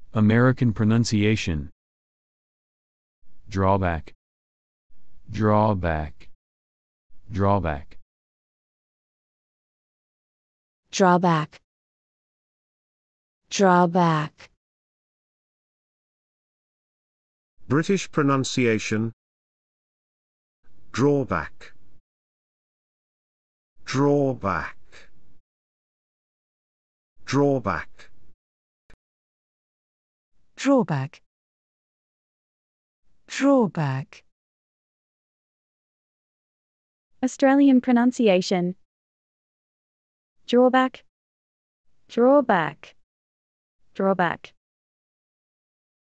American pronunciation. Drawback. Drawback. Drawback. Drawback. Drawback. British pronunciation. Drawback. Drawback. Drawback. Drawback. Drawback. Australian pronunciation. Drawback. Drawback. Drawback.